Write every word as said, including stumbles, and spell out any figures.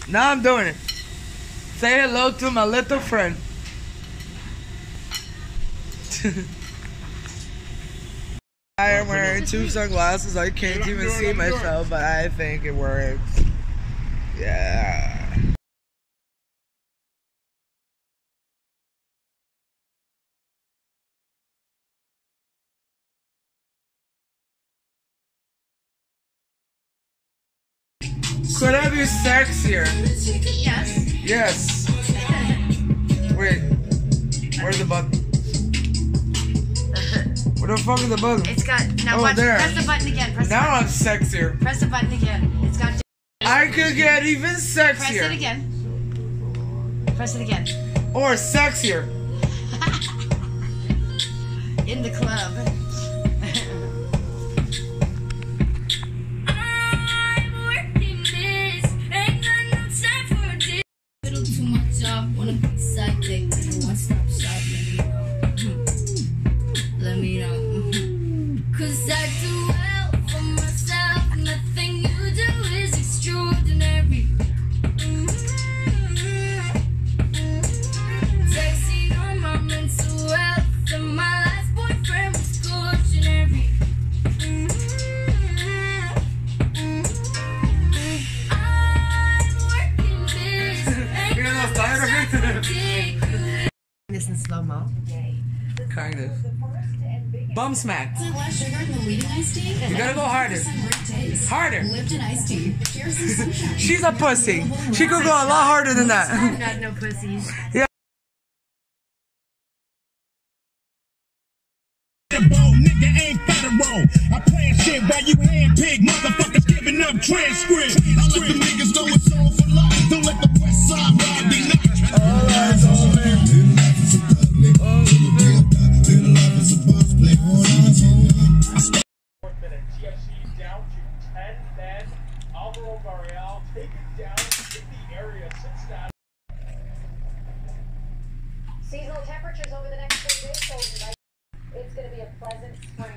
Now I'm doing it. Say hello to my little friend. I am wearing two sunglasses. I can't even see myself, but I think it works. Yeah. Could I be sexier? Yes. Yes. Wait. Where's the button? Where the fuck is the button? It's got. Now oh, watch. There. Press the button again. Press now the I'm sexier. Press the button again. It's got. I could get even sexier. Press it again. Press it again. Or sexier. In the club. Wanna be sidekick, one stop shop, let me know. Let me know. Cause I do well for myself. Nothing you do is extraordinary. Taxing on my mental health, and my last boyfriend was cautionary. This in slow mo. Kind of. Bum smack. You gotta go harder. Harder. She's a pussy. She could go a lot harder than that. I'm not no pussy. Yeah. Nigga ain't federal. I plan shit while you handpick motherfuckers giving up transcript. I let the niggas know it's all for life. Don't let the west side ride me not. All eyes on me. Down to ten men. Alvaro Barreal taken down in the area since that. Seasonal temperatures over the next three days, so it's going to be a pleasant spring.